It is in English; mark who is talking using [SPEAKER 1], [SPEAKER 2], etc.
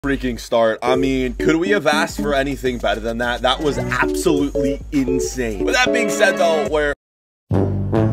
[SPEAKER 1] freaking start. I mean, could we have asked for anything better than that? That was absolutely insane. With that being said, though, we're